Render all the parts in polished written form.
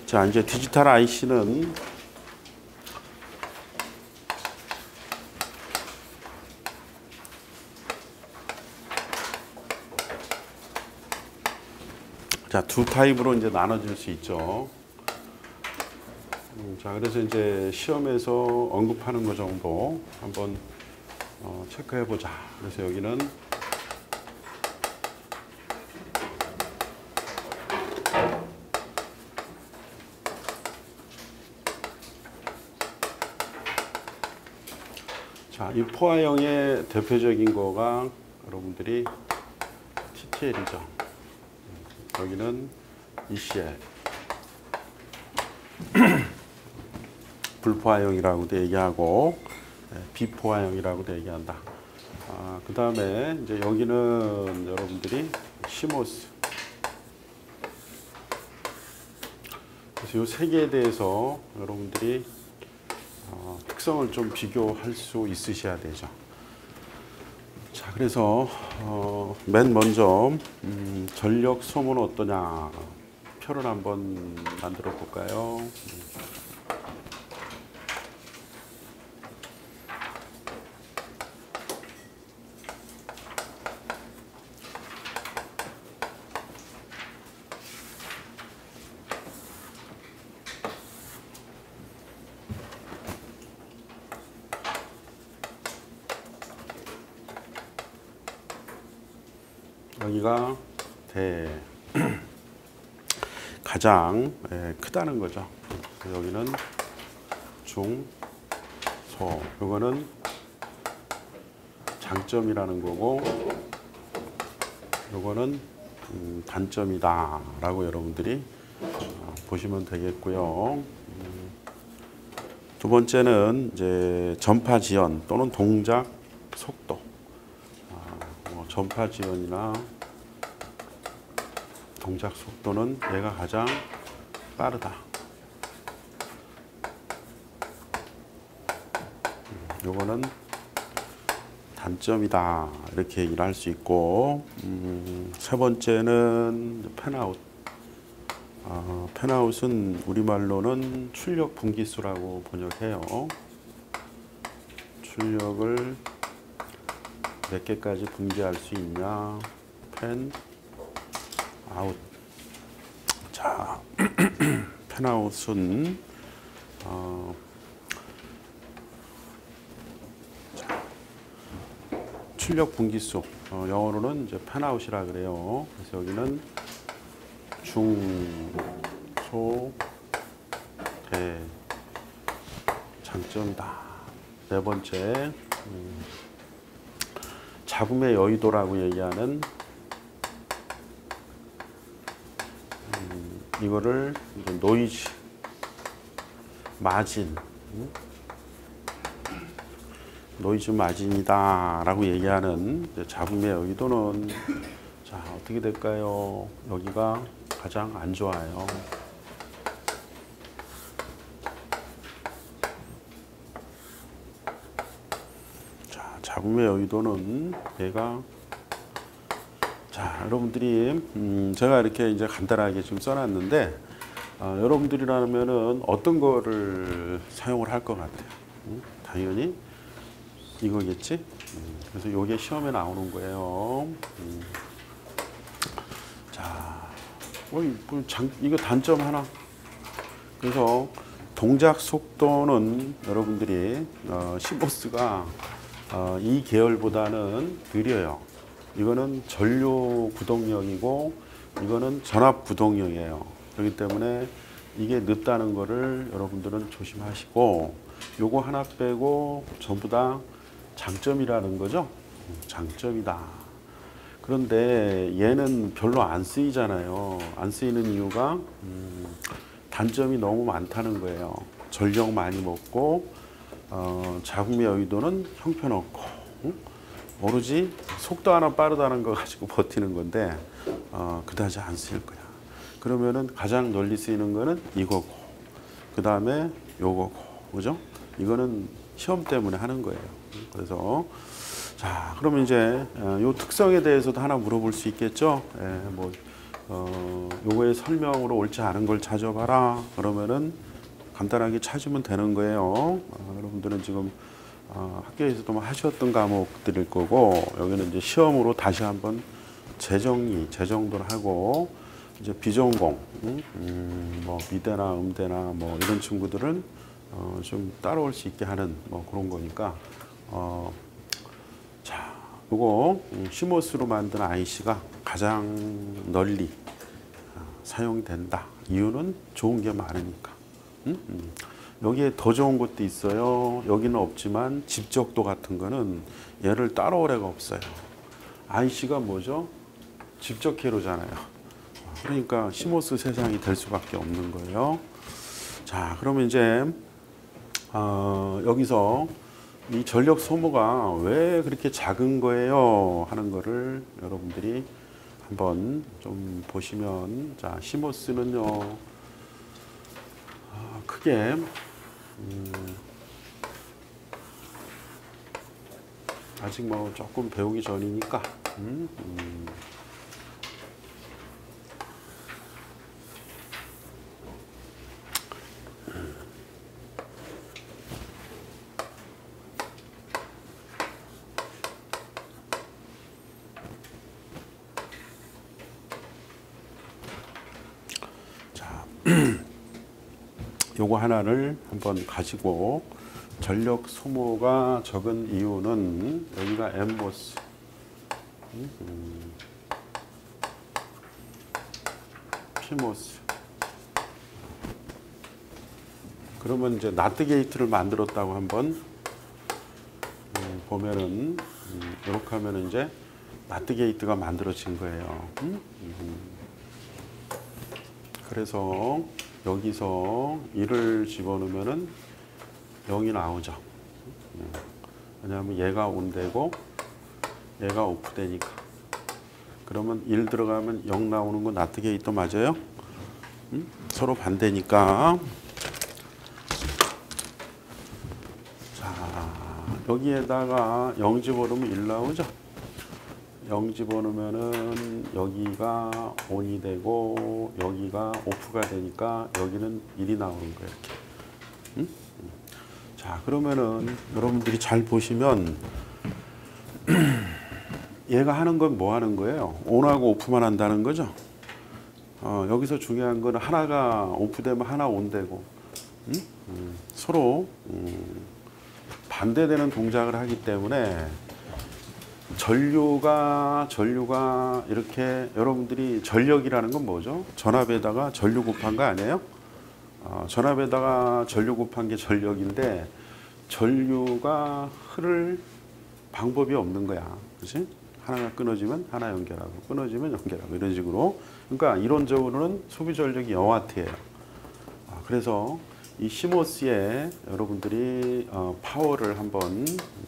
자, 이제 디지털 IC는 자, 두 타입으로 이제 나눠질 수 있죠. 자, 그래서 이제 시험에서 언급하는 거 정도 한번 체크해 보자. 그래서 여기는 자, 이 포화형의 대표적인 거가 여러분들이 TTL이죠. 여기는 ECL. 불포화형이라고도 얘기하고 비포화형이라고도 얘기한다. 그 다음에 이제 여기는 여러분들이 CMOS. 그래서 이 세 개에 대해서 여러분들이 특성을 좀 비교할 수 있으셔야 되죠. 자, 그래서 맨 먼저 전력 소모는 어떠냐 표를 한번 만들어 볼까요? 여기가 가장 크다는 거죠. 여기는 중, 소. 이거는 장점이라는 거고, 이거는 단점이다 라고 여러분들이 보시면 되겠고요. 두 번째는 이제 전파 지연 또는 동작 속도. 전파 지연이나 동작 속도는 얘가 가장 빠르다. 요거는 단점이다. 이렇게 얘기를 할 수 있고, 세 번째는 팬아웃. 팬아웃은 우리말로는 출력 분기수라고 번역해요. 출력을 몇 개까지 분기할 수 있냐? 팬 아웃. 자, 팬아웃은 출력 분기수. 영어로는 이제 팬아웃이라 그래요. 그래서 여기는 중, 소, 대 장점이다. 네 번째. 잡음의 여의도라고 얘기하는 이거를 이제 노이즈 마진 노이즈 마진이다 라고 얘기하는 잡음의 여의도는 자, 어떻게 될까요? 여기가 가장 안 좋아요. 잡음의 여의도는 얘가 자, 여러분들이 제가 이렇게 이제 간단하게 좀 써놨는데 여러분들이라면은 어떤 거를 사용을 할 것 같아요? 당연히 이거겠지? 그래서 이게 시험에 나오는 거예요. 자, 이거 단점 하나. 그래서 동작 속도는 여러분들이 CMOS가 이 계열보다는 느려요. 이거는 전류 구동력이고 이거는 전압 구동력이에요. 그렇기 때문에 이게 늦다는 거를 여러분들은 조심하시고 요거 하나 빼고 전부 다 장점이라는 거죠. 장점이다. 그런데 얘는 별로 안 쓰이잖아요. 안 쓰이는 이유가 단점이 너무 많다는 거예요. 전력 많이 먹고 잡음의 여의도는 형편없고 오로지 속도 하나 빠르다는 거 가지고 버티는 건데 그다지 안 쓰일 거야. 그러면은 가장 널리 쓰이는 거는 이거고 그 다음에 요거고 그죠? 이거는 시험 때문에 하는 거예요. 그래서 자, 그러면 이제 요 특성에 대해서도 하나 물어볼 수 있겠죠? 뭐 요거의 설명으로 옳지 않은 걸 찾아봐라. 그러면은 간단하게 찾으면 되는 거예요. 여러분들은 지금 학교에서도 뭐 하셨던 과목들일 거고, 여기는 이제 시험으로 다시 한번 재정리, 재정도를 하고, 이제 비전공, 뭐 미대나 음대나 뭐 이런 친구들은 좀 따라올 수 있게 하는 뭐 그런 거니까, 자, 요거 시모스로 만든 IC가 가장 널리 사용된다. 이유는 좋은 게 많으니까. 여기에 더 좋은 것도 있어요. 여기는 없지만 집적도 같은 거는 얘를 따라올 애가 없어요. IC가 뭐죠? 집적 회로잖아요. 그러니까 시모스 세상이 될 수밖에 없는 거예요. 자, 그러면 이제 여기서 이 전력 소모가 왜 그렇게 작은 거예요 하는 거를 여러분들이 한번 좀 보시면, 자, 시모스는요 크게 아직 뭐 조금 배우기 전이니까 요거 하나를 한번 가지고, 전력 소모가 적은 이유는 여기가 엠보스, 피모스. 그러면 이제 나트 게이트를 만들었다고 한번 보면은 이렇게 하면은 이제 나트 게이트가 만들어진 거예요. 그래서 여기서 1을 집어넣으면은 0이 나오죠. 왜냐하면 얘가 온되고 얘가 오프되니까. 그러면 1 들어가면 0 나오는 건 나트 게이트 맞아요? 서로 반대니까. 자, 여기에다가 0 집어넣으면 1 나오죠. 0 집어넣으면은 여기가 ON이 되고 여기가 오프가 되니까 여기는 1이 나오는 거예요. 이렇게. 자, 그러면은 여러분들이 잘 보시면 얘가 하는 건 뭐 하는 거예요? ON하고 오프만 한다는 거죠. 여기서 중요한 건 하나가 오프되면 하나 ON되고 서로 반대되는 동작을 하기 때문에 전류가 이렇게, 여러분들이 전력이라는 건 뭐죠? 전압에다가 전류 곱한 거 아니에요? 전압에다가 전류 곱한 게 전력인데 전류가 흐를 방법이 없는 거야. 그렇지? 하나가 끊어지면 하나 연결하고 끊어지면 연결하고 이런 식으로. 그러니까 이론적으로는 소비 전력이 영와트예요. 그래서 이 시모스에 여러분들이 파워를 한번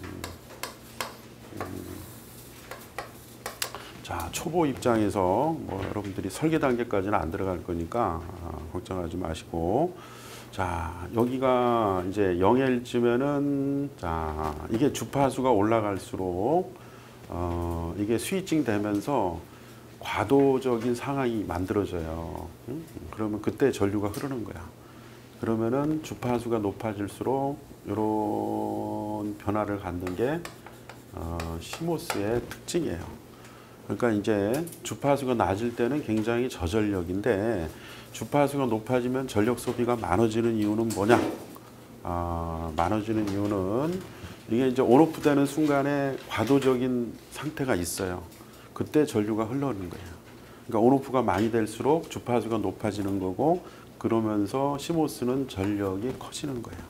자, 초보 입장에서 뭐 여러분들이 설계 단계까지는 안 들어갈 거니까 걱정하지 마시고, 자, 여기가 이제 0L쯤에는, 자, 이게 주파수가 올라갈수록 이게 스위칭 되면서 과도적인 상황이 만들어져요. 그러면 그때 전류가 흐르는 거야. 그러면은 주파수가 높아질수록 이런 변화를 갖는 게 시모스의 특징이에요. 그러니까 이제 주파수가 낮을 때는 굉장히 저전력인데 주파수가 높아지면 전력 소비가 많아지는 이유는 뭐냐? 많아지는 이유는 이게 이제 온오프 되는 순간에 과도적인 상태가 있어요. 그때 전류가 흘러오는 거예요. 그러니까 온오프가 많이 될수록 주파수가 높아지는 거고, 그러면서 시모스는 전력이 커지는 거예요.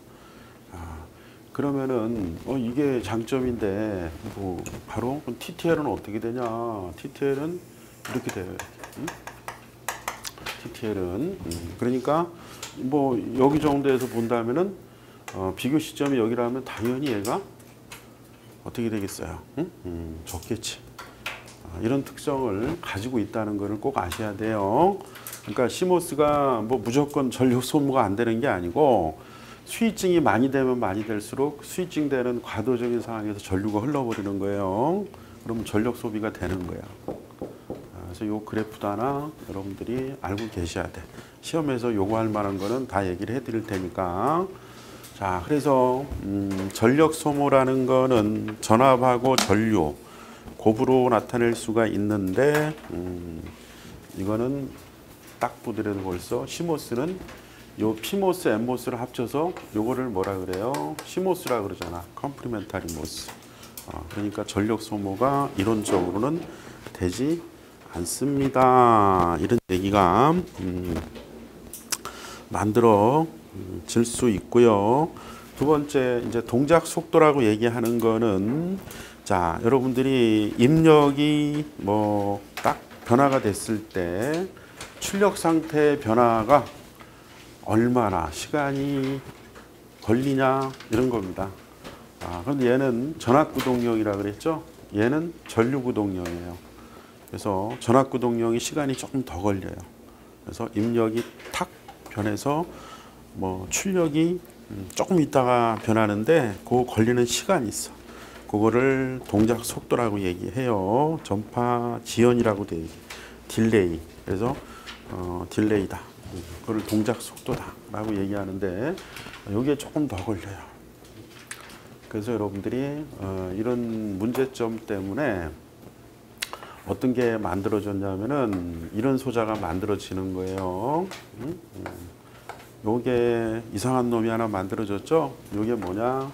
그러면은 이게 장점인데 뭐 바로 TTL은 어떻게 되냐? TTL은 이렇게 돼요. TTL은 그러니까 뭐 여기 정도에서 본다면은 비교 시점이 여기라면 당연히 얘가 어떻게 되겠어요? 좋겠지. 이런 특성을 가지고 있다는 것을 꼭 아셔야 돼요. 그러니까 시모스가 뭐 무조건 전력 소모가 안 되는 게 아니고, 스위칭이 많이 되면 많이 될수록 스위칭 되는 과도적인 상황에서 전류가 흘러버리는 거예요. 그러면 전력 소비가 되는 거야. 그래서 요 그래프도 하나 여러분들이 알고 계셔야 돼. 시험에서 요구할 만한 거는 다 얘기를 해드릴 테니까. 자, 그래서 전력 소모라는 거는 전압하고 전류 곱으로 나타낼 수가 있는데 이거는 딱 보더라도 벌써 시모스는 요 피모스, 엠모스를 합쳐서 요거를 뭐라 그래요? 시모스라 그러잖아. 컴플리멘타리 모스. 그러니까 전력 소모가 이론적으로는 되지 않습니다. 이런 얘기가 만들어질 수 있고요. 두 번째 이제 동작 속도라고 얘기하는 거는 자, 여러분들이 입력이 뭐 딱 변화가 됐을 때 출력 상태의 변화가 얼마나 시간이 걸리냐 이런 겁니다. 그런데 얘는 전압구동력이라 그랬죠? 얘는 전류구동력이에요. 그래서 전압구동력이 시간이 조금 더 걸려요. 그래서 입력이 탁 변해서 뭐 출력이 조금 있다가 변하는데 그 걸리는 시간이 있어. 그거를 동작 속도라고 얘기해요. 전파 지연이라고 돼 있어요. 딜레이. 그래서 딜레이다. 그걸 동작 속도다라고 얘기하는데 이게 조금 더 걸려요. 그래서 여러분들이 이런 문제점 때문에 어떤 게 만들어졌냐면은 이런 소자가 만들어지는 거예요. 요게 이상한 놈이 하나 만들어졌죠? 요게 뭐냐?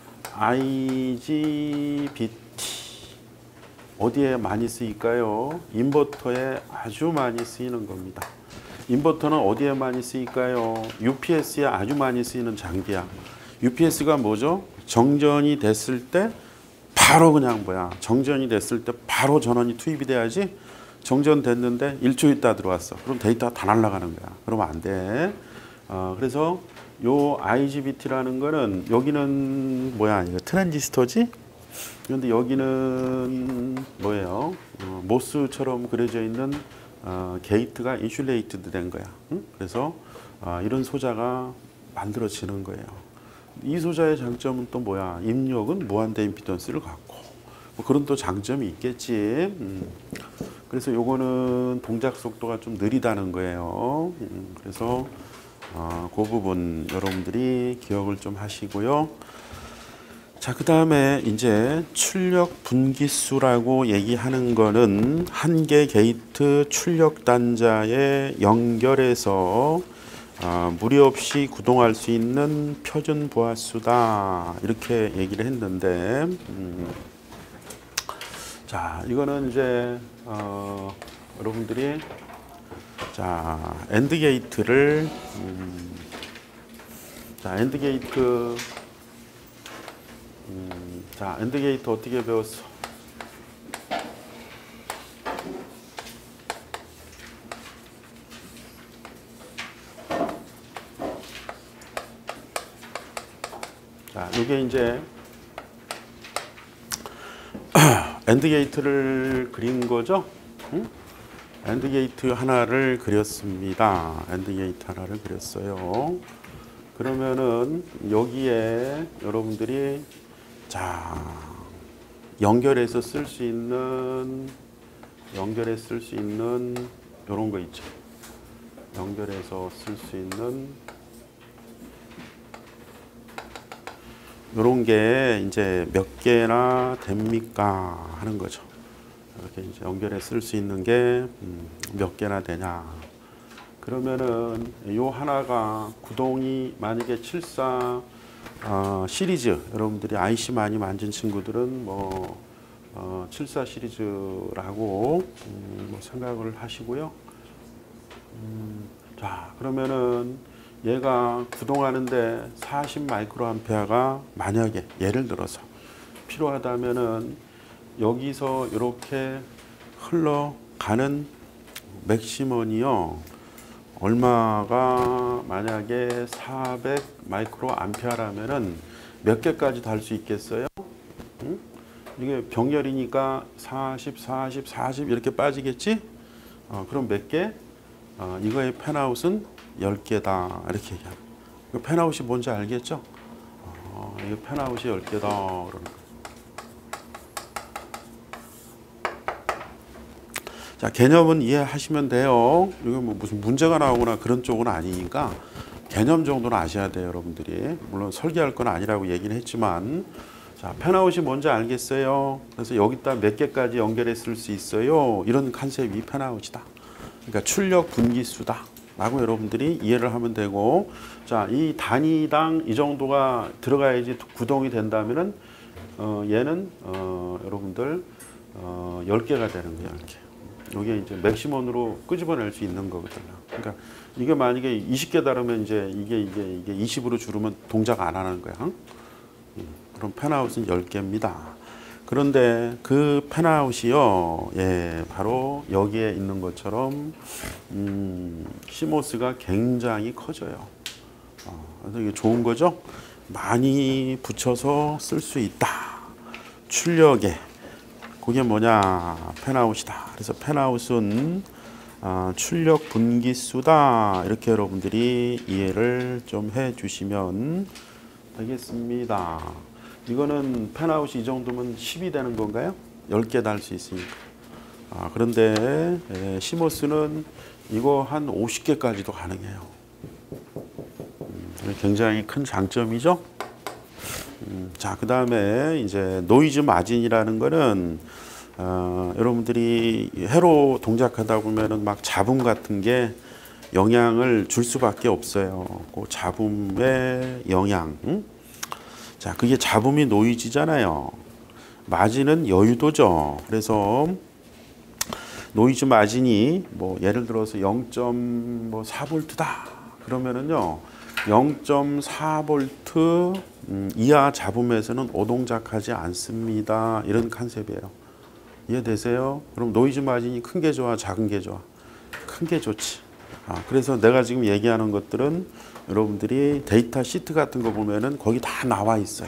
IGBT 어디에 많이 쓰일까요? 인버터에 아주 많이 쓰이는 겁니다. 인버터는 어디에 많이 쓰일까요? UPS에 아주 많이 쓰이는 장비야. UPS가 뭐죠? 정전이 됐을 때 바로 그냥 정전이 됐을 때 바로 전원이 투입이 돼야지. 정전됐는데 1초 있다 들어왔어. 그럼 데이터가 다 날아가는 거야. 그러면 안 돼. 그래서 요 IGBT라는 거는 여기는 뭐야? 이거 트랜지스터지? 그런데 여기는 뭐예요? 모스처럼 그려져 있는 게이트가 인슐레이트드 된 거야. 그래서 이런 소자가 만들어지는 거예요. 이 소자의 장점은 또 뭐야? 입력은 무한대 임피던스를 갖고 뭐 그런 또 장점이 있겠지. 그래서 요거는 동작 속도가 좀 느리다는 거예요. 그래서 그 부분 여러분들이 기억을 좀 하시고요. 자, 그 다음에 이제 출력 분기수라고 얘기하는 거는 한 개 게이트 출력 단자에 연결해서 무리 없이 구동할 수 있는 표준 보아수다 이렇게 얘기를 했는데 자, 이거는 이제 여러분들이 자, 엔드 게이트를 자, 엔드 게이트 자, 엔드 게이트 어떻게 배웠어? 자, 이게 이제 엔드 게이트를 그린 거죠? 엔드 게이트 하나를 그렸습니다. 엔드 게이트 하나를 그렸어요. 그러면은 여기에 여러분들이 자, 연결해서 쓸 수 있는 이런 거 있죠. 연결해서 쓸 수 있는 이런 게 이제 몇 개나 됩니까 하는 거죠. 이렇게 이제 연결해 쓸 수 있는 게 몇 개나 되냐. 그러면은 요 하나가 구동이 만약에 74 시리즈 여러분들이 IC 많이 만진 친구들은 뭐 74 시리즈라고 생각을 하시고요. 자, 그러면은 얘가 구동하는데 40 마이크로암페어가 만약에 예를 들어서 필요하다면은 여기서 이렇게 흘러가는 맥시멈이요. 얼마가 만약에 400 마이크로암페어라면은 몇 개까지 달 수 있겠어요? 이게 병렬이니까 40, 40, 40 이렇게 빠지겠지? 그럼 몇 개? 이거의 펜아웃은 10개다 이렇게 얘기합니다. 이거 펜아웃이 뭔지 알겠죠? 이거 펜아웃이 10개다 그러는 거예요. 자, 개념은 이해하시면 돼요. 이거 뭐 무슨 문제가 나오거나 그런 쪽은 아니니까 개념 정도는 아셔야 돼요, 여러분들이. 물론 설계할 건 아니라고 얘기는 했지만, 자, 펜아웃이 뭔지 알겠어요? 그래서 여기다 몇 개까지 연결해 쓸 수 있어요? 이런 컨셉이 펜아웃이다. 그러니까 출력 분기수다 라고 여러분들이 이해를 하면 되고, 자, 이 단위당 이 정도가 들어가야지 구동이 된다면은 얘는 여러분들 10개가 되는 거예요. 이게 이제 맥시멈으로 끄집어낼 수 있는 거거든요. 그러니까 이게 만약에 20개 다르면 이제 이게 20으로 줄으면 동작 안 하는 거야. 그럼 펜아웃은 10개입니다. 그런데 그 펜아웃이요, 예, 바로 여기에 있는 것처럼 시모스가 굉장히 커져요. 그래서 이게 좋은 거죠. 많이 붙여서 쓸 수 있다. 출력에 그게 뭐냐, 펜아웃이다. 그래서 펜아웃은 출력 분기수다. 이렇게 여러분들이 이해를 좀 해주시면 되겠습니다. 이거는 펜아웃이 이 정도면 10이 되는 건가요? 10개 달 수 있으니까. 그런데 시모스는 이거 한 50개까지도 가능해요. 굉장히 큰 장점이죠. 자, 그 다음에 이제 노이즈 마진이라는 거는 여러분들이 회로 동작하다 보면은 막 잡음 같은 게 영향을 줄 수밖에 없어요. 그 잡음의 영향. 자, 그게 잡음이 노이즈잖아요. 마진은 여유도죠. 그래서 노이즈 마진이 뭐 예를 들어서 0.4V다. 그러면은요, 0.4V 이하 잡음에서는 오동작하지 않습니다. 이런 컨셉이에요. 이해되세요? 그럼 노이즈 마진이 큰 게 좋아, 작은 게 좋아? 큰 게 좋지. 그래서 내가 지금 얘기하는 것들은 여러분들이 데이터 시트 같은 거 보면은 거기 다 나와 있어요.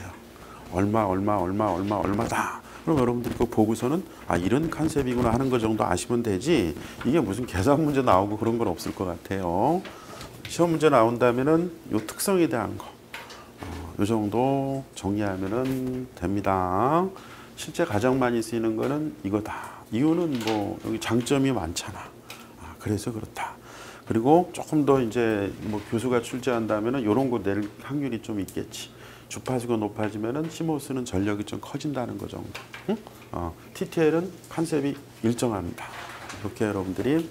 얼마다. 그럼 여러분들이 그거 보고서는 이런 컨셉이구나 하는 거 정도 아시면 되지, 이게 무슨 계산 문제 나오고 그런 건 없을 것 같아요. 시험 문제 나온다면은 요 특성에 대한 거, 요 정도 정리하면은 됩니다. 실제 가장 많이 쓰이는 거는 이거다. 이유는 뭐 여기 장점이 많잖아. 그래서 그렇다. 그리고 조금 더 이제 뭐 교수가 출제한다면은 이런 거 낼 확률이 좀 있겠지. 주파수가 높아지면은 시모스는 전력이 좀 커진다는 거 정도. 응? TTL은 컨셉이 일정합니다. 이렇게 여러분들이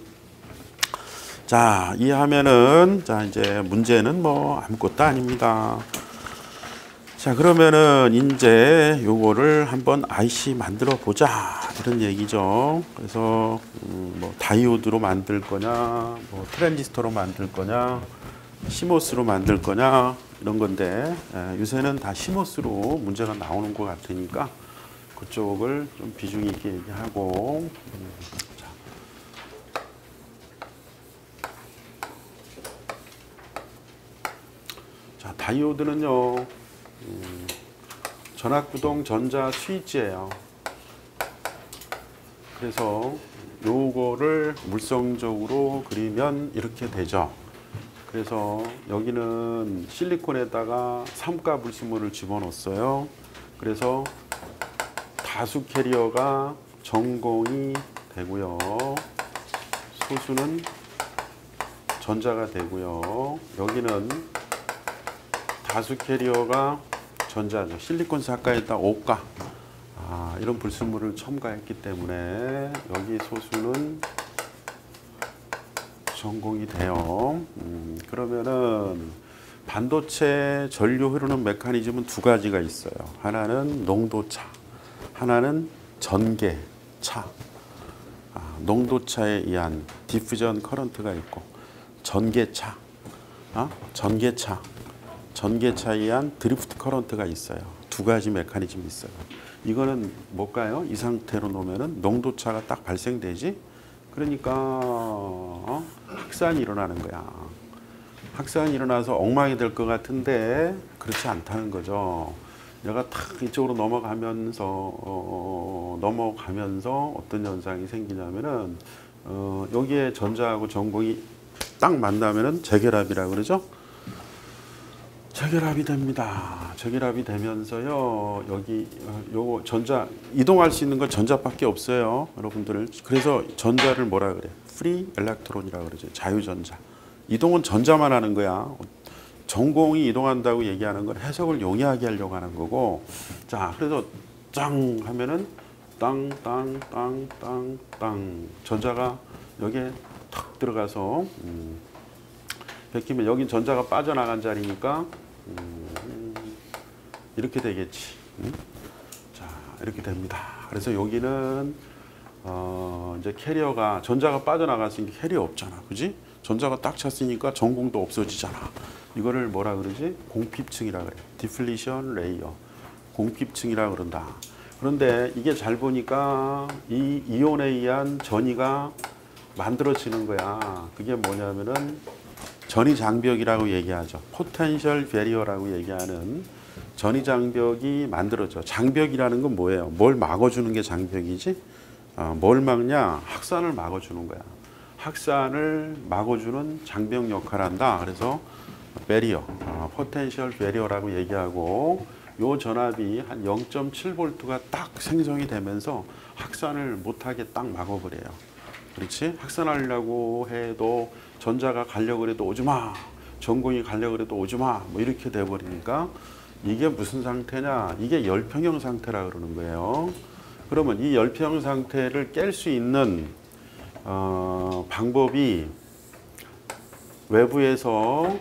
자 이해하면은, 자 이제 문제는 뭐 아무것도 아닙니다. 자, 그러면은 이제 요거를 한번 IC 만들어 보자 이런 얘기죠. 그래서 뭐 다이오드로 만들 거냐, 뭐 트랜지스터로 만들 거냐, 시모스로 만들 거냐 이런 건데, 요새는 다 시모스로 문제가 나오는 것 같으니까 그쪽을 좀 비중 있게 얘기하고. 자, 다이오드는요, 전압구동 전자 스위치예요. 그래서 요거를 물성적으로 그리면 이렇게 되죠. 그래서 여기는 실리콘에다가 삼가 불순물을 집어넣었어요. 그래서 다수 캐리어가 전공이 되고요. 소수는 전자가 되고요. 여기는 다수 캐리어가 전자죠. 실리콘 사가에다 오가, 이런 불순물을 첨가했기 때문에 여기 소수는 전공이 돼요. 그러면은 반도체 전류 흐르는 메커니즘은 두 가지가 있어요. 하나는 농도차, 하나는 전개차. 농도차에 의한 디퓨전 커런트가 있고, 전개차, 전개차에 의한 드리프트 커런트가 있어요. 두 가지 메커니즘이 있어요. 이거는 뭘까요? 이 상태로 놓으면은 농도차가 딱 발생되지. 그러니까 확산이 일어나는 거야. 확산이 일어나서 엉망이 될 것 같은데 그렇지 않다는 거죠. 얘가 탁 이쪽으로 넘어가면서 어떤 현상이 생기냐면은 여기에 전자하고 전공이 딱 만나면은 재결합이라고 그러죠. 저결합이 됩니다. 저결합이 되면서요. 여기 요거 전자 이동할 수 있는 건 전자밖에 없어요. 여러분들. 그래서 전자를 뭐라 그래? 프리 엘렉트론이라 그러죠. 자유전자. 이동은 전자만 하는 거야. 전공이 이동한다고 얘기하는 건 해석을 용이하게 하려고 하는 거고. 자, 그래서 짱 하면은 땅 전자가 여기에 탁 들어가서 베끼면 여긴 전자가 빠져나간 자리니까 이렇게 되겠지. 자, 이렇게 됩니다. 그래서 여기는 이제 캐리어가 전자가 빠져나갔으니까 캐리어 없잖아, 그지? 전자가 딱 찼으니까 전공도 없어지잖아. 이거를 뭐라 그러지? 공핍층이라 그래. 디플리션 레이어. 공핍층이라 그런다. 그런데 이게 잘 보니까 이 이온에 의한 전이가 만들어지는 거야. 그게 뭐냐면은 전이 장벽이라고 얘기하죠. 포텐셜 베리어라고 얘기하는 전이 장벽이 만들어져. 장벽이라는 건 뭐예요? 뭘 막아주는 게 장벽이지? 뭘 막냐? 확산을 막아주는 거야. 확산을 막아주는 장벽 역할을 한다. 그래서 베리어, 포텐셜 베리어라고 얘기하고 요 전압이 한 0.7V가 딱 생성이 되면서 확산을 못하게 딱 막아버려요. 그렇지? 확산하려고 해도 전자가 가려고 해도 오지마, 전공이 가려고 해도 오지마, 뭐 이렇게 돼버리니까 이게 무슨 상태냐? 이게 열평형 상태라 그러는 거예요. 그러면 이 열평형 상태를 깰 수 있는 방법이 외부에서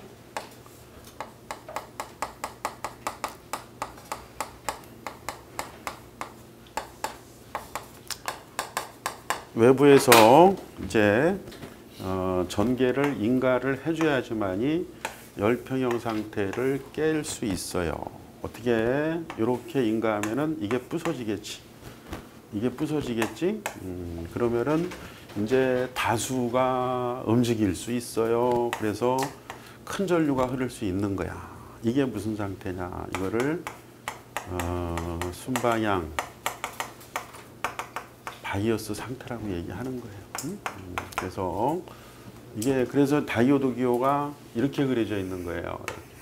이제 전개를 인가를 해줘야지만이 열평형 상태를 깰 수 있어요. 어떻게 이렇게 인가하면은 이게 부서지겠지. 이게 부서지겠지. 그러면은 이제 다수가 움직일 수 있어요. 그래서 큰 전류가 흐를 수 있는 거야. 이게 무슨 상태냐? 이거를 순방향 바이어스 상태라고 얘기하는 거예요. 그래서 이게 그래서 다이오드 기호가 이렇게 그려져 있는 거예요.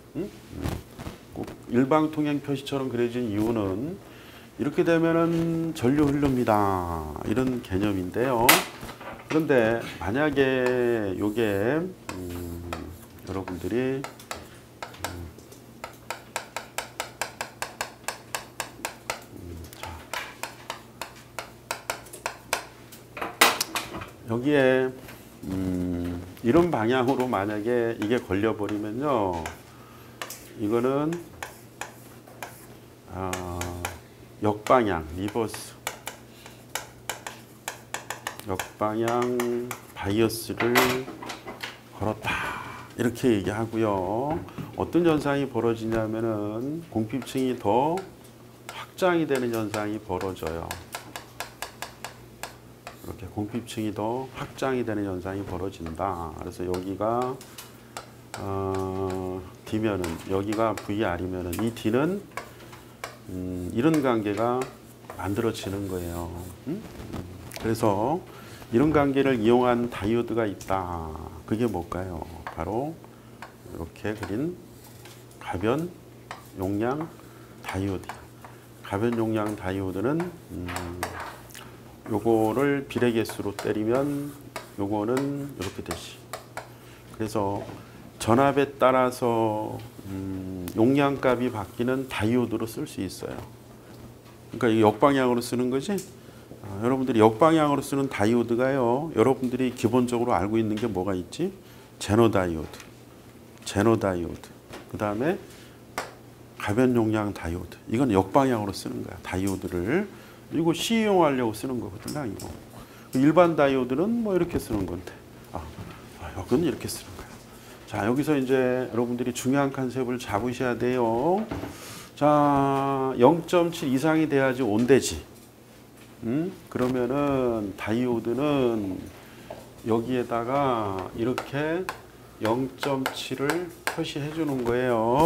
꼭 일방 통행 표시처럼 그려진 이유는 이렇게 되면은 전류 흐릅니다. 이런 개념인데요. 그런데 만약에 요게 여러분들이 여기에 이런 방향으로 만약에 이게 걸려버리면요, 이거는 역방향, 리버스, 역방향 바이어스를 걸었다. 이렇게 얘기하고요. 어떤 현상이 벌어지냐면은 공핍층이 더 확장이 되는 현상이 벌어져요. 이렇게 공핍층이 더 확장이 되는 현상이 벌어진다. 그래서 여기가 D면은 여기가 VR이면은 이 D는 이런 관계가 만들어지는 거예요. 그래서 이런 관계를 이용한 다이오드가 있다. 그게 뭘까요? 바로 이렇게 그린 가변 용량 다이오드. 가변 용량 다이오드는 요거를 비례 개수로 때리면 요거는 이렇게 되지. 그래서 전압에 따라서 용량값이 바뀌는 다이오드로 쓸 수 있어요. 그러니까 이 역방향으로 쓰는 거지. 여러분들이 역방향으로 쓰는 다이오드가요, 여러분들이 기본적으로 알고 있는 게 뭐가 있지? 제너 다이오드, 그 다음에 가변 용량 다이오드. 이건 역방향으로 쓰는 거야. 다이오드를 이거 시이용하려고 쓰는 거거든요. 이거 일반 다이오드는 뭐 이렇게 쓰는 건데, 여기는 이렇게 쓰는 거야. 자, 여기서 이제 여러분들이 중요한 컨셉을 잡으셔야 돼요. 자, 0.7 이상이 돼야지 온대지. 그러면은 다이오드는 여기에다가 이렇게 0.7을 표시해 주는 거예요.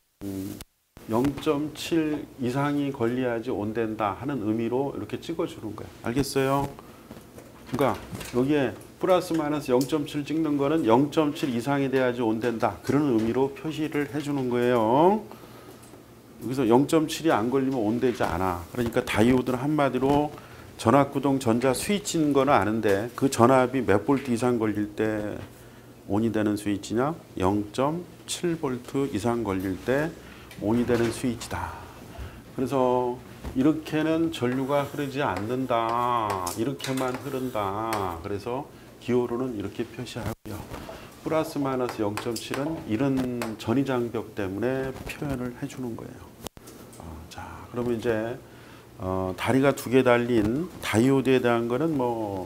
0.7 이상이 걸려야지 온댄다 하는 의미로 이렇게 찍어 주는 거야. 알겠어요? 그러니까 여기에 플러스 마이너스 0.7 찍는 거는 0.7 이상이 돼야지 온된다. 그런 의미로 표시를 해주는 거예요. 여기서 0.7이 안 걸리면 온되지 않아. 그러니까 다이오드는 한마디로 전압구동 전자 스위치인 거는 아는데 그 전압이 몇 볼트 이상 걸릴 때 온이 되는 스위치냐? 0.7V 이상 걸릴 때 온이 되는 스위치다. 그래서 이렇게는 전류가 흐르지 않는다. 이렇게만 흐른다. 그래서 기호로는 이렇게 표시하고요. 플러스 마이너스 0.7은 이런 전이장벽 때문에 표현을 해주는 거예요. 자, 그러면 이제 다리가 두 개 달린 다이오드에 대한 거는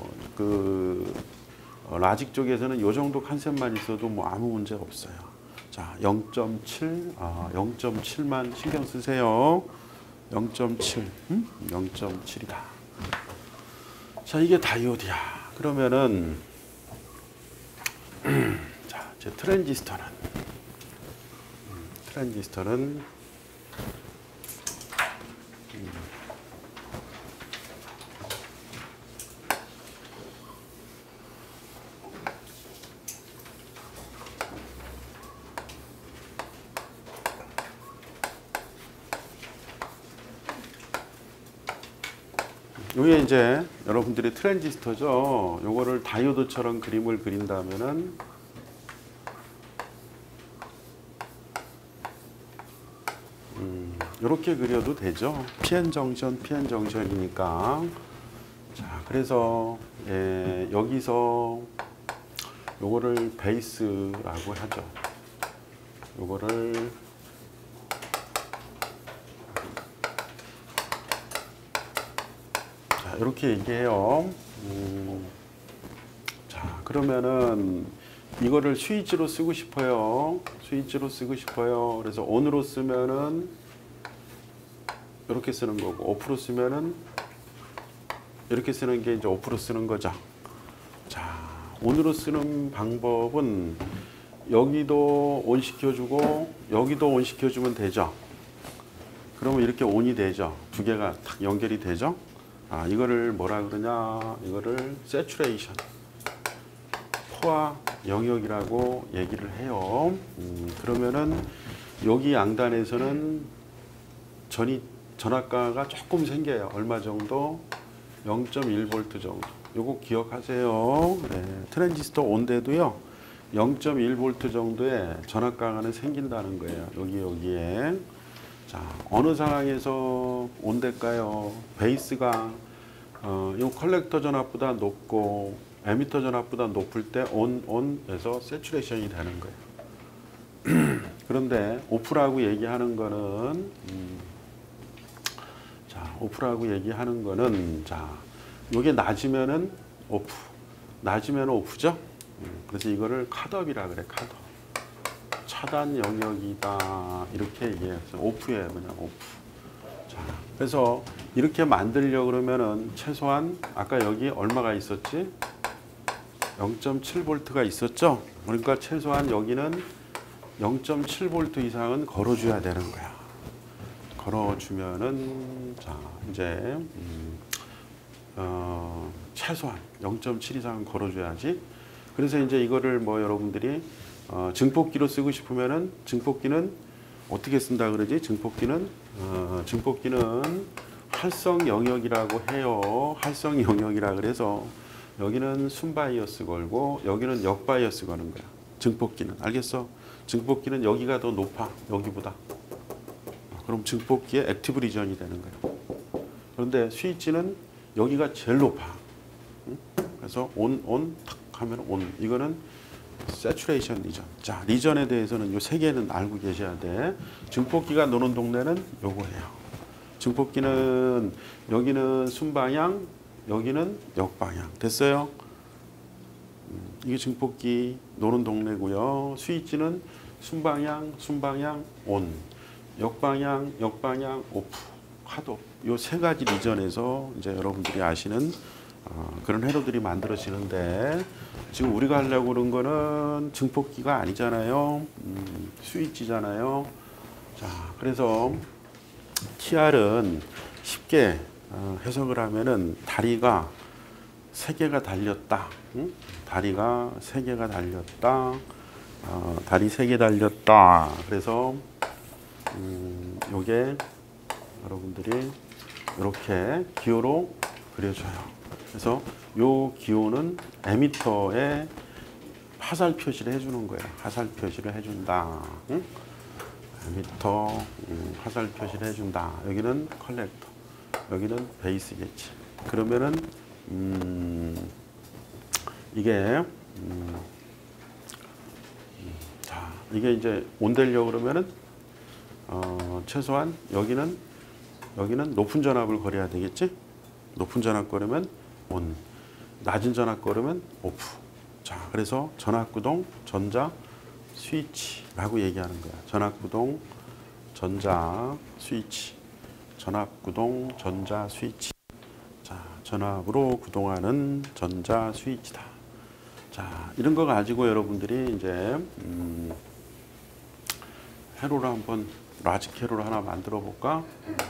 라직 쪽에서는 이 정도 컨셉만 있어도 뭐 아무 문제 없어요. 자, 0.7, 0.7만 신경 쓰세요. 0.7, 0.7이다. 자, 이게 다이오드야. 그러면은 자, 이제 트랜지스터는 이게 이제 여러분들이 트랜지스터죠. 요거를 다이오드처럼 그림을 그린다면은 이렇게 그려도 되죠. PN 정션이니까. 자, 그래서 여기서 요거를 베이스라고 하죠. 요거를 이렇게 얘기해요. 자, 그러면은 이거를 스위치로 쓰고 싶어요. 그래서 온으로 쓰면은 이렇게 쓰는 거고, 오프로 쓰면은 이렇게 쓰는 게 이제 오프로 쓰는 거죠. 자, 온으로 쓰는 방법은 여기도 온 시켜주고 여기도 온 시켜주면 되죠. 그러면 이렇게 온이 되죠. 두 개가 딱 연결이 되죠. 이거를 뭐라 그러냐? 이거를 세츄레이션, 포화 영역이라고 얘기를 해요. 그러면은 여기 양단에서는 전압가가 조금 생겨요. 얼마 정도? 0.1V 정도. 요거 기억하세요. 네, 트랜지스터 온대도요. 0.1V 정도의 전압가가 생긴다는 거예요. 여기에. 자, 어느 상황에서 온대일까요? 베이스가 이 컬렉터 전압보다 높고 에미터 전압보다 높을 때 온에서 세츄레이션이 되는 거예요. 그런데 오프라고 얘기하는 거는 자, 요게 낮으면은 오프. 낮으면 오프죠? 그래서 이거를 컷업이라 그래. 컷업. 차단 영역이다. 이렇게 얘기해요. 오프예요. 그냥 오프. 자, 그래서 이렇게 만들려고 그러면은 최소한 아까 여기 얼마가 있었지? 0.7V가 있었죠? 그러니까 최소한 여기는 0.7V 이상은 걸어줘야 되는 거야. 걸어주면은 자, 이제 최소한 0.7 이상은 걸어줘야지. 그래서 이제 이거를 여러분들이 증폭기로 쓰고 싶으면은 증폭기는 어떻게 쓴다 그러지? 증폭기는 활성 영역이라고 해요. 활성 영역이라 그래서 여기는 순바이어스 걸고 여기는 역바이어스 거는 거야. 증폭기는. 알겠어? 증폭기는 여기가 더 높아. 여기보다. 그럼 증폭기의 액티브 리전이 되는 거야. 그런데 스위치는 여기가 제일 높아. 그래서 탁 하면 온. 이거는 세츄레이션 리전. 자, 리전에 대해서는 요 세 개는 알고 계셔야 돼. 증폭기가 노는 동네는 요거예요. 증폭기는 여기는 순방향, 여기는 역방향. 됐어요? 이게 증폭기 노는 동네고요. 스위치는 순방향, 온. 역방향, 오프, 컷오프. 요 세 가지 리전에서 이제 여러분들이 아시는 그런 회로들이 만들어지는데 지금 우리가 하려고 그런 거는 증폭기가 아니잖아요. 스위치잖아요. 자, 그래서 TR은 쉽게 해석을 하면은 다리가 세 개가 달렸다. 응? 다리가 세 개가 달렸다. 다리 세 개 달렸다. 그래서 요게 여러분들이 이렇게 기호로 그려줘요. 그래서 요 기호는 에미터에 화살 표시를 해주는 거예요. 화살 표시를 해준다. 응? 에미터 화살 표시를 해준다. 여기는 컬렉터, 여기는 베이스겠지. 그러면은 이게 자, 이게 이제 온 되려고 그러면은 최소한 여기는 높은 전압을 걸어야 되겠지? 높은 전압 걸으면 온, 낮은 전압 걸으면 오프. 자, 그래서 전압구동 전자 스위치라고 얘기하는 거야. 전압구동 전자 스위치. 전압구동 전자 스위치. 자, 전압으로 구동하는 전자 스위치다. 자, 이런 거 가지고 여러분들이 이제 회로를 한번 라직 회로를 하나 만들어 볼까?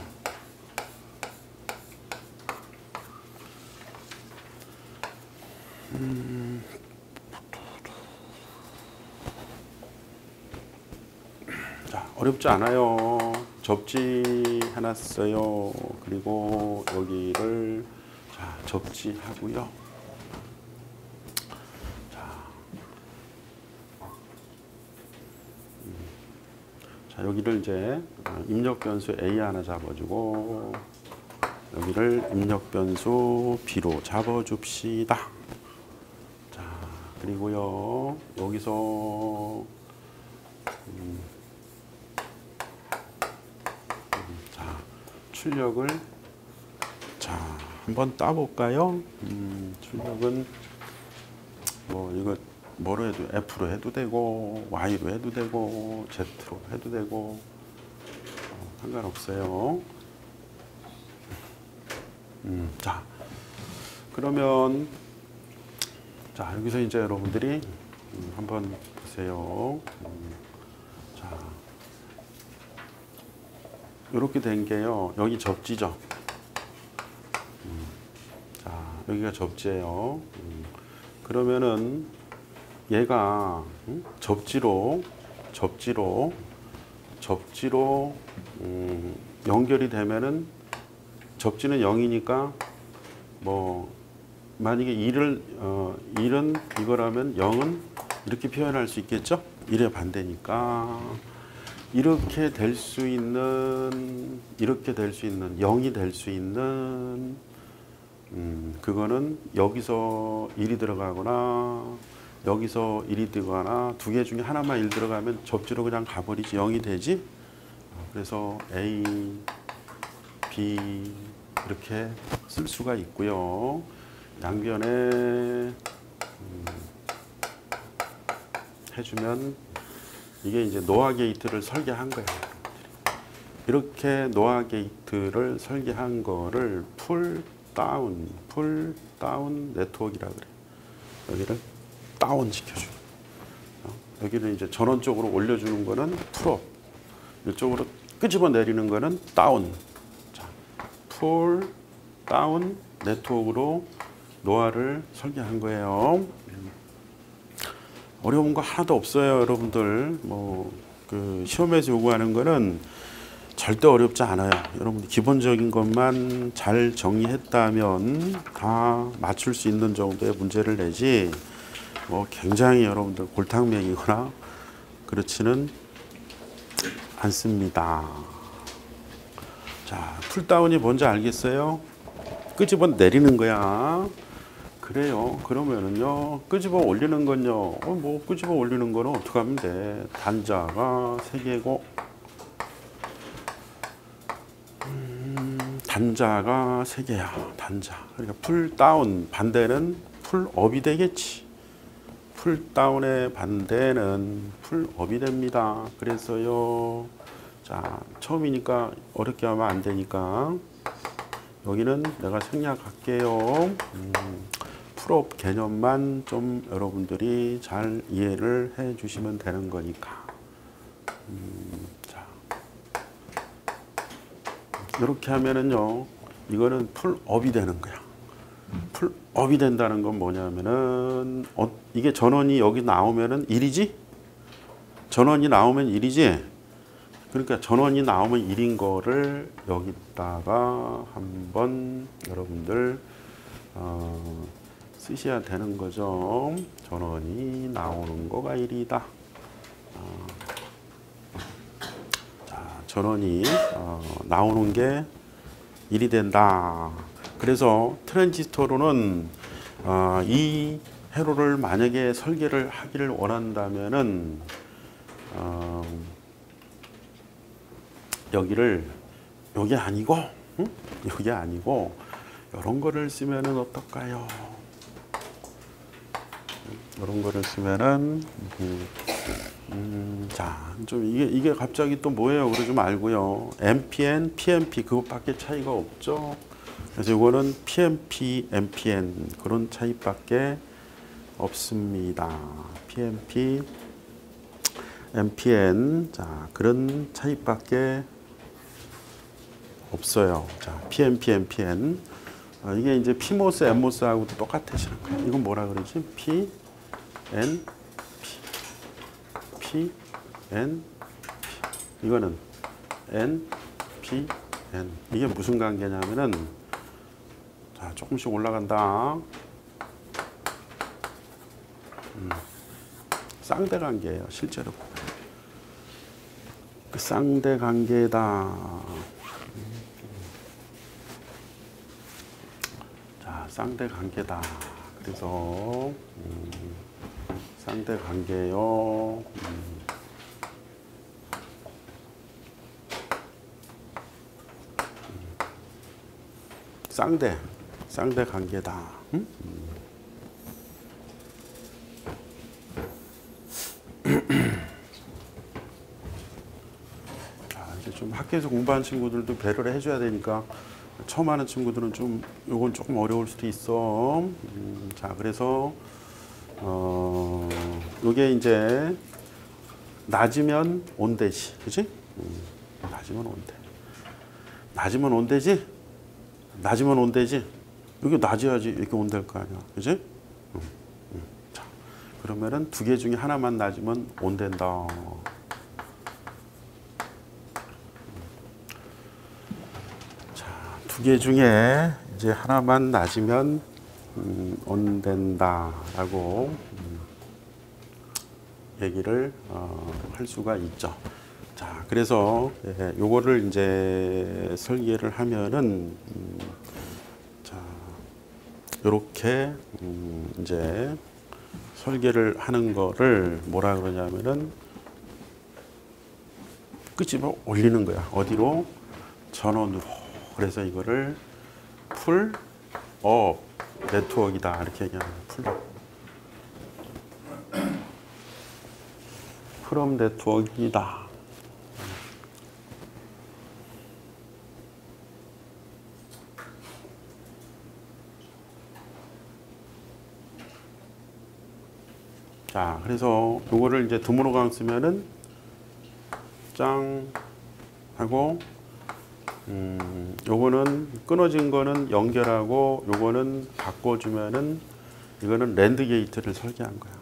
자, 어렵지 않아요. 접지 해놨어요. 그리고 여기를 자, 접지하고요. 자, 여기를 이제 입력 변수 A 하나 잡아주고 여기를 입력 변수 B로 잡아줍시다. 자, 그리고요 여기서 자, 출력을 자 한번 따볼까요? 출력은 뭐 이거 뭐로 해도 F로 해도 되고 Y로 해도 되고 Z로 해도 되고 상관없어요. 자, 그러면 자 여기서 이제 여러분들이 한번 보세요. 자, 이렇게 된 게요. 여기 접지죠. 자, 여기가 접지예요. 그러면은 얘가 접지로 연결이 되면은 접지는 0이니까 뭐 만약에 1은 이거라면 0은 이렇게 표현할 수 있겠죠? 1의 반대니까 이렇게 될 수 있는 0이 될 수 있는 그거는 여기서 1이 들어가거나 여기서 1이 들어가나 두 개 중에 하나만 1 들어가면 접지로 그냥 가버리지 0이 되지. 그래서 A, B 이렇게 쓸 수가 있고요. 양변에 해주면 이게 이제 노아 게이트를 설계한 거예요. 이렇게 노아 게이트를 설계한 거를 풀 다운 네트워크라고 그래요. 여기를 다운 시켜주는. 여기를 이제 전원 쪽으로 올려주는 거는 풀업. 이쪽으로 끄집어 내리는 거는 다운. 자, 풀 다운 네트워크로 노아를 설계한 거예요. 어려운 거 하나도 없어요, 여러분들. 뭐 그 시험에서 요구하는 거는 절대 어렵지 않아요. 여러분들 기본적인 것만 잘 정리했다면 다 맞출 수 있는 정도의 문제를 내지 뭐 굉장히 여러분들 골탕맥이거나 그렇지는 않습니다. 자, 풀다운이 뭔지 알겠어요? 끄집어 내리는 거야. 그래요. 그러면은요, 끄집어 올리는 건요, 뭐 끄집어 올리는 거는 어떻게 하면 돼? 단자가 3개고, 단자가 3개야. 단자. 그러니까 풀다운 반대는 풀업이 되겠지. 풀다운의 반대는 풀업이 됩니다. 그래서요, 자, 처음이니까 어렵게 하면 안 되니까 여기는 내가 생략할게요. 풀업 개념만 좀 여러분들이 잘 이해를 해 주시면 되는 거니까. 자, 이렇게 하면은요, 이거는 풀업이 되는 거야. 풀업이 된다는 건 뭐냐면은 이게 전원이 여기 나오면은 1이지? 전원이 나오면 1이지? 그러니까 전원이 나오면 1인 거를 여기다가 한번 여러분들 쓰셔야 되는 거죠. 전원이 나오는 거가 1이다. 자, 전원이 나오는 게 1이 된다. 그래서 트랜지스터로는 이 회로를 만약에 설계를 하기를 원한다면은 여기를 여기 아니고 여기 아니고 이런 거를 쓰면은 어떨까요? 이런 거를 쓰면은 자, 좀 이게 갑자기 또 뭐예요? 그러지 말고요. MPN, PNP 그것밖에 차이가 없죠. 그래서 이거는 PNP, MPN 그런 차이밖에 없습니다. PNP, MPN 자 그런 차이밖에 없어요. 자, PNP, MPN 이게 이제 PMOS, NMOS하고도 똑같아지는 거예요. 이건 뭐라 그러지? P, N, P, N, P. 이거는 N, P, N. 이게 무슨 관계냐면은 자, 조금씩 올라간다. 쌍대 관계예요, 실제로. 그 쌍대 관계다. 자, 쌍대 관계다. 그래서 쌍대 관계요. 쌍대 관계다. 자, 이제 좀 학교에서 공부하는 친구들도 배려를 해줘야 되니까 처음 하는 친구들은 좀 요건 조금 어려울 수도 있어. 자, 그래서 요게 이제 낮으면 온대지, 그지? 낮으면 온대. 낮으면 온대지? 낮으면 온대지? 여기 낮아야지 이렇게 온댈 거 아니야, 그지? 자, 그러면은 두 개 중에 하나만 낮으면 온댄다. 자, 두 개 중에 이제 하나만 낮으면 온댄다라고 얘기를 할 수가 있죠. 자, 그래서 요거를 이제 설계를 하면은 자, 요렇게 이제 설계를 하는 거를 뭐라 그러냐면은 끄집어 올리는 거야. 어디로? 전원으로. 그래서 이거를 풀업 네트워크이다 이렇게 얘기하는 거야. 풀업 네트워크이다. 자, 그래서 요거를 이제 드모로강 쓰면은 짱 하고 요거는 끊어진 거는 연결하고 요거는 바꿔주면은 이거는 랜드 게이트를 설계한 거야.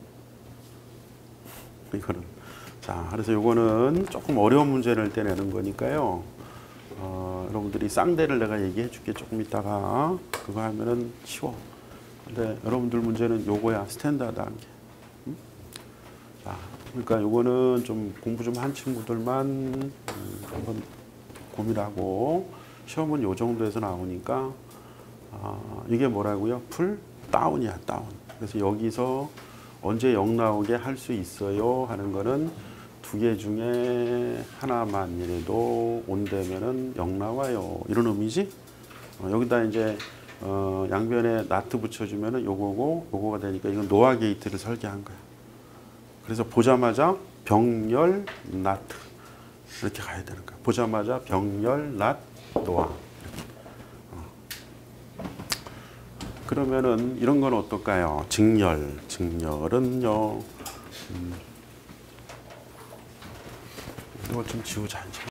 이거는 자, 그래서 요거는 조금 어려운 문제를 떼내는 거니까요. 여러분들이 쌍대를 내가 얘기해 줄게 조금 있다가 그거 하면은 쉬워. 근데 여러분들 문제는 요거야. 스탠다드한 게. 자, 그러니까 요거는 좀 공부 좀 한 친구들만 한번 고민하고 시험은 요 정도에서 나오니까 이게 뭐라고요? 풀 다운이야, 다운. 그래서 여기서 언제 0 나오게 할 수 있어요 하는 거는 두 개 중에 하나만이라도 온다면은 0 나와요. 이런 의미지? 여기다 이제 양변에 나트 붙여주면은 요거고 요거가 되니까 이건 노아 게이트를 설계한 거야. 그래서 보자마자 병렬 나트 이렇게 가야 되는 거야. 보자마자 병렬 낫 노아. 그러면은 이런 건 어떨까요? 직렬은요. 이거 좀 지우자.